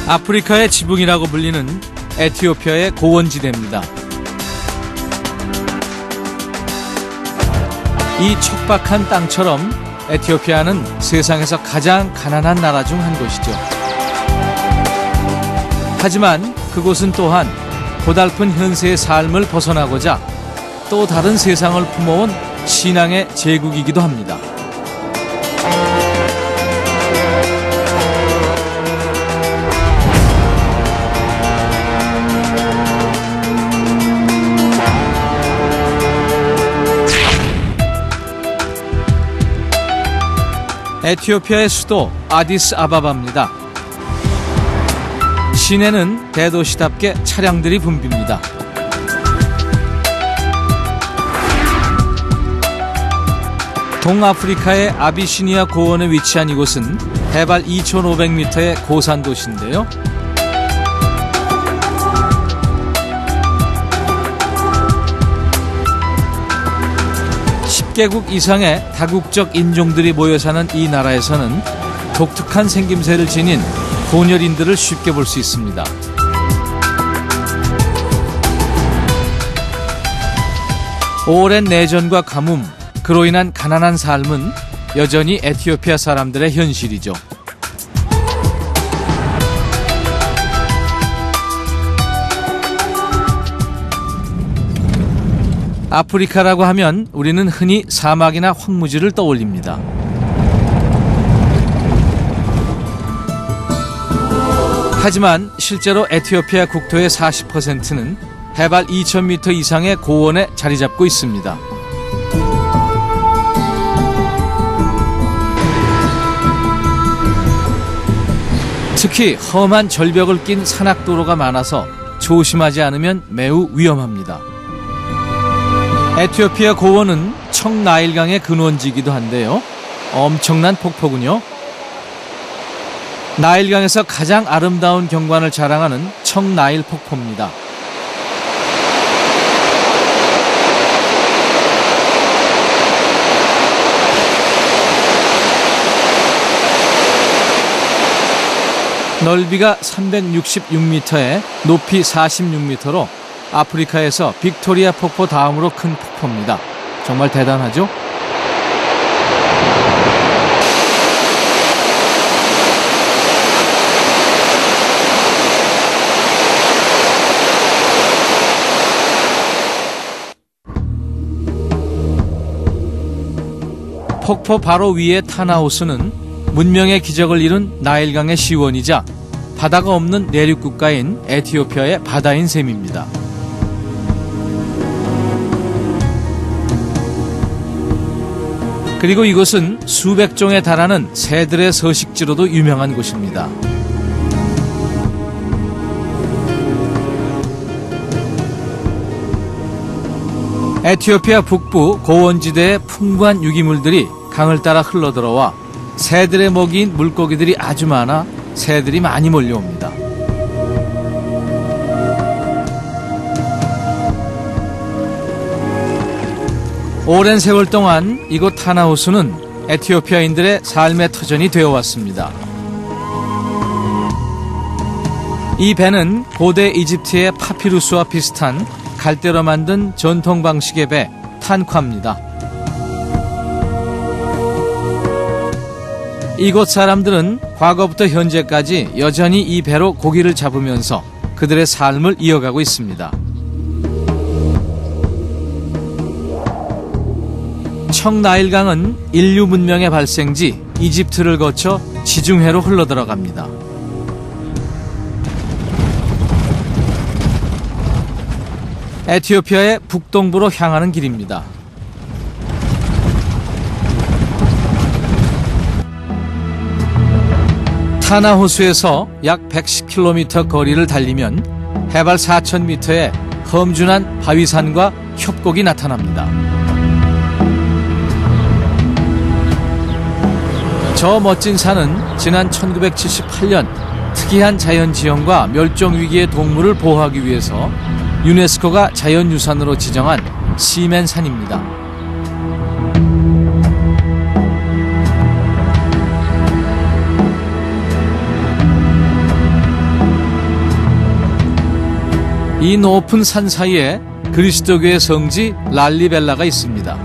아프리카의 지붕이라고 불리는 에티오피아의 고원지대입니다. 이 척박한 땅처럼 에티오피아는 세상에서 가장 가난한 나라 중 한 곳이죠. 하지만 그곳은 또한 고달픈 현세의 삶을 벗어나고자 또 다른 세상을 품어온 신앙의 제국이기도 합니다. 에티오피아의 수도 아디스아바바입니다. 시내는 대도시답게 차량들이 붐빕니다. 동아프리카의 아비시니아 고원에 위치한 이곳은 해발 2,500m의 고산 도시인데요. 개국 이상의 다국적 인종들이 모여 사는 이 나라에서는 독특한 생김새를 지닌 곤혈인들을 쉽게 볼 수 있습니다. 오랜 내전과 가뭄, 그로 인한 가난한 삶은 여전히 에티오피아 사람들의 현실이죠. 아프리카라고 하면 우리는 흔히 사막이나 황무지를 떠올립니다. 하지만 실제로 에티오피아 국토의 40%는 해발 2,000m 이상의 고원에 자리 잡고 있습니다. 특히 험한 절벽을 낀 산악도로가 많아서 조심하지 않으면 매우 위험합니다. 에티오피아 고원은 청나일강의 근원지이기도 한데요. 엄청난 폭포군요. 나일강에서 가장 아름다운 경관을 자랑하는 청나일 폭포입니다. 넓이가 366m에 높이 46m로 아프리카에서 빅토리아 폭포 다음으로 큰 폭포입니다. 정말 대단하죠? 폭포 바로 위의 타나호수는 문명의 기적을 이룬 나일강의 시원이자 바다가 없는 내륙 국가인 에티오피아의 바다인 셈입니다. 그리고 이곳은 수백 종에 달하는 새들의 서식지로도 유명한 곳입니다. 에티오피아 북부 고원지대의 풍부한 유기물들이 강을 따라 흘러들어와 새들의 먹이인 물고기들이 아주 많아 새들이 많이 몰려옵니다. 오랜 세월 동안 이곳 타나호수는 에티오피아인들의 삶의 터전이 되어왔습니다. 이 배는 고대 이집트의 파피루스와 비슷한 갈대로 만든 전통 방식의 배, 탄콰입니다. 이곳 사람들은 과거부터 현재까지 여전히 이 배로 고기를 잡으면서 그들의 삶을 이어가고 있습니다. 청나일강은 인류 문명의 발생지 이집트를 거쳐 지중해로 흘러들어갑니다. 에티오피아의 북동부로 향하는 길입니다. 타나호수에서 약 110km 거리를 달리면 해발 4,000m의 험준한 바위산과 협곡이 나타납니다. 저 멋진 산은 지난 1978년 특이한 자연지형과 멸종위기의 동물을 보호하기 위해서 유네스코가 자연유산으로 지정한 시멘산입니다. 이 높은 산 사이에 그리스도교의 성지 랄리벨라가 있습니다.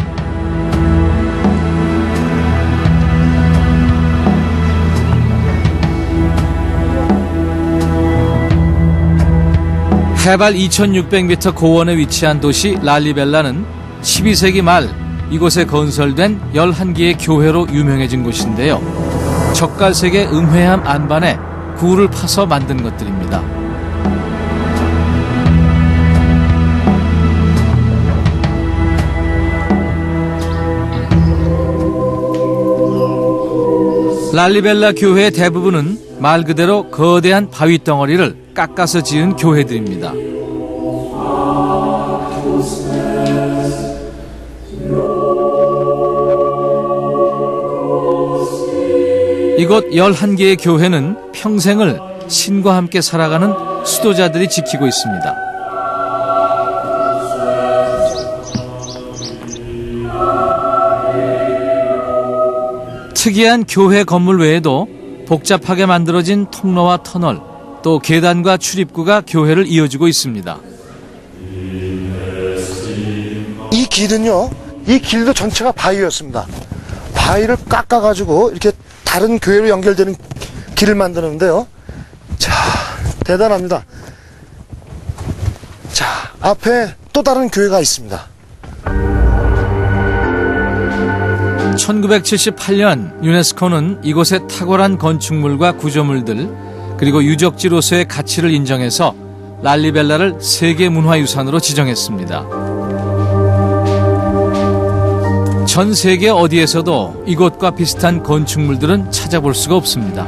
해발 2600m 고원에 위치한 도시 랄리벨라는 12세기 말 이곳에 건설된 11개의 교회로 유명해진 곳인데요. 젓갈색의 음회함 안반에 굴을 파서 만든 것들입니다. 랄리벨라 교회의 대부분은 말 그대로 거대한 바위 덩어리를 깎아서 지은 교회들입니다. 이곳 11개의 교회는 평생을 신과 함께 살아가는 수도자들이 지키고 있습니다. 특이한 교회 건물 외에도 복잡하게 만들어진 통로와 터널, 또 계단과 출입구가 교회를 이어주고 있습니다. 이 길은요, 이 길도 전체가 바위였습니다. 바위를 깎아가지고 이렇게 다른 교회로 연결되는 길을 만드는데요. 자, 대단합니다. 자, 앞에 또 다른 교회가 있습니다. 1978년 유네스코는 이곳의 탁월한 건축물과 구조물들 그리고 유적지로서의 가치를 인정해서 랄리벨라를 세계문화유산으로 지정했습니다. 전 세계 어디에서도 이곳과 비슷한 건축물들은 찾아볼 수가 없습니다.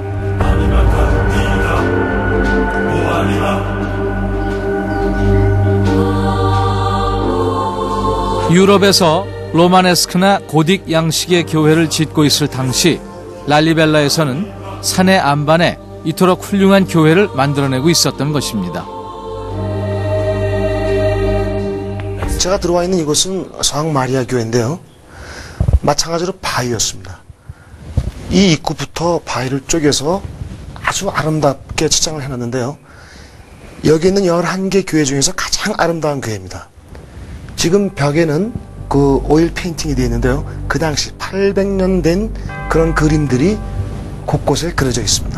유럽에서 로마네스크나 고딕 양식의 교회를 짓고 있을 당시 랄리벨라에서는 산의 안반에 이토록 훌륭한 교회를 만들어내고 있었던 것입니다. 제가 들어와 있는 이곳은 성황 마리아 교회인데요. 마찬가지로 바위였습니다. 이 입구부터 바위를 쪼개서 아주 아름답게 치장을 해놨는데요. 여기 있는 11개 교회 중에서 가장 아름다운 교회입니다. 지금 벽에는 그 오일 페인팅이 되어 있는데요. 그 당시 800년 된 그런 그림들이 곳곳에 그려져 있습니다.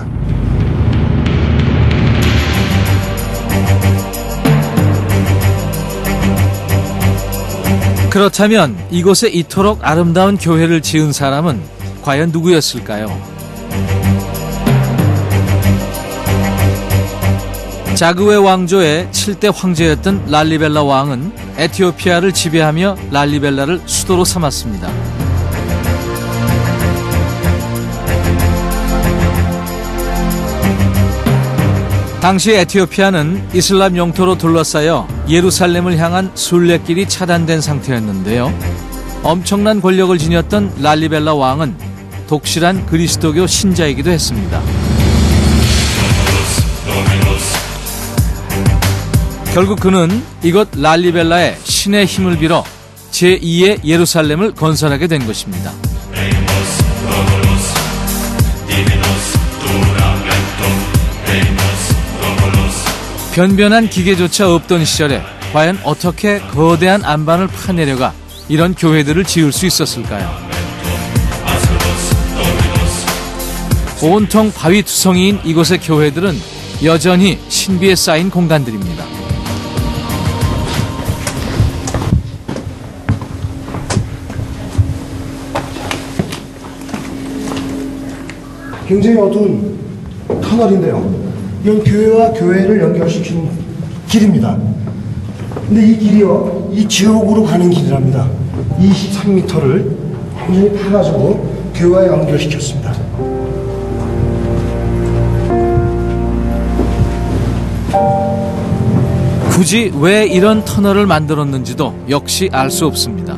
그렇다면 이곳에 이토록 아름다운 교회를 지은 사람은 과연 누구였을까요? 자그웨 왕조의 7대 황제였던 랄리벨라 왕은 에티오피아를 지배하며 랄리벨라를 수도로 삼았습니다. 당시 에티오피아는 이슬람 영토로 둘러싸여 예루살렘을 향한 순례길이 차단된 상태였는데요. 엄청난 권력을 지녔던 랄리벨라 왕은 독실한 그리스도교 신자이기도 했습니다. 결국 그는 이곳 랄리벨라에 신의 힘을 빌어 제2의 예루살렘을 건설하게 된 것입니다. 변변한 기계조차 없던 시절에 과연 어떻게 거대한 안반을 파내려가 이런 교회들을 지을 수 있었을까요? 온통 바위투성이인 이곳의 교회들은 여전히 신비에 쌓인 공간들입니다. 굉장히 어두운 터널인데요. 이건 교회와 교회를 연결시키는 길입니다. 근데 이 길이요, 이 지옥으로 가는 길이랍니다. 23m를 완전히 파가지고 교회와 연결시켰습니다. 굳이 왜 이런 터널을 만들었는지도 역시 알 수 없습니다.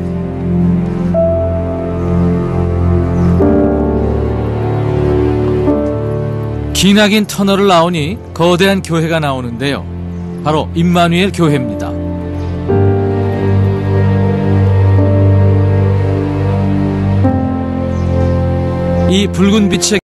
기나긴 터널을 나오니 거대한 교회가 나오는데요. 바로 임마누엘 교회입니다. 이 붉은 빛의